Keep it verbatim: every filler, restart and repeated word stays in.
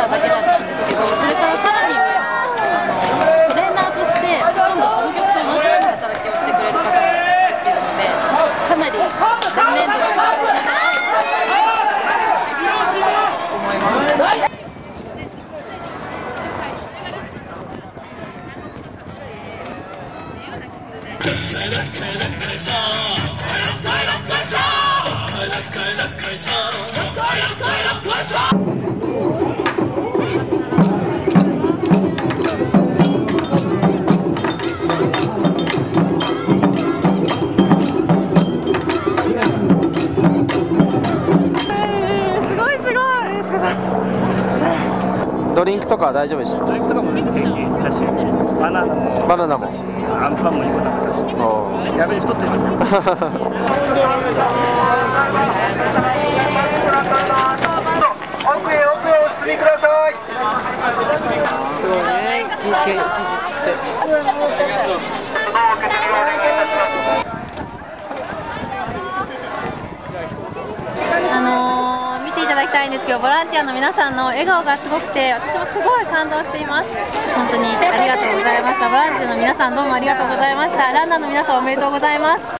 ただけだったんですけど、それからさらに上の、あのトレーナーとしてほとんど事務局と同じような働きをしてくれる方も入っているので、かなり前年度よりも質の高いと思います。 ドリンクとかは大丈夫でした？ ドリンクとかも平気だし、バナナもバナナもアンパンもにこ食べたし、逆に太ってます。 奥へ奥へお進みください。 すごいね、いい技術って。 あのー、見ていただきたいんですけど、ボランティアの皆さんの笑顔がすごくて、私もすごい感動しています。本当にありがとうございました。ボランティアの皆さんどうもありがとうございました。ランナーの皆さんおめでとうございます。